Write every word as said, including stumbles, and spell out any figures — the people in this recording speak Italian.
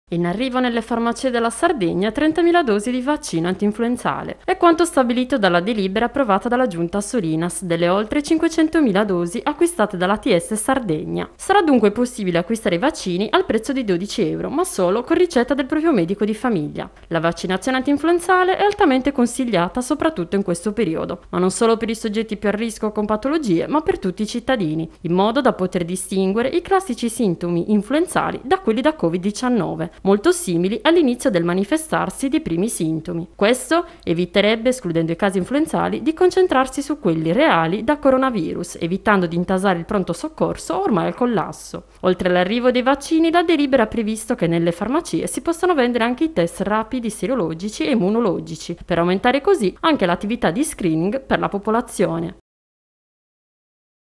In arrivo nelle farmacie della Sardegna trentamila dosi di vaccino antinfluenzale. È quanto stabilito dalla delibera approvata dalla giunta Solinas delle oltre cinquecentomila dosi acquistate dall'A T S Sardegna. Sarà dunque possibile acquistare i vaccini al prezzo di dodici euro, ma solo con ricetta del proprio medico di famiglia. La vaccinazione antinfluenzale è altamente consigliata soprattutto in questo periodo, ma non solo per i soggetti più a rischio con patologie, ma per tutti i cittadini, in modo da poter distinguere i classici sintomi influenzali da quelli da covid diciannove, molto simili all'inizio del manifestarsi dei primi sintomi. Questo eviterebbe, escludendo i casi influenzali, di concentrarsi su quelli reali da coronavirus, evitando di intasare il pronto soccorso ormai al collasso. Oltre all'arrivo dei vaccini, la delibera ha previsto che nelle farmacie si possano vendere anche i test rapidi serologici e immunologici, per aumentare così anche l'attività di screening per la popolazione.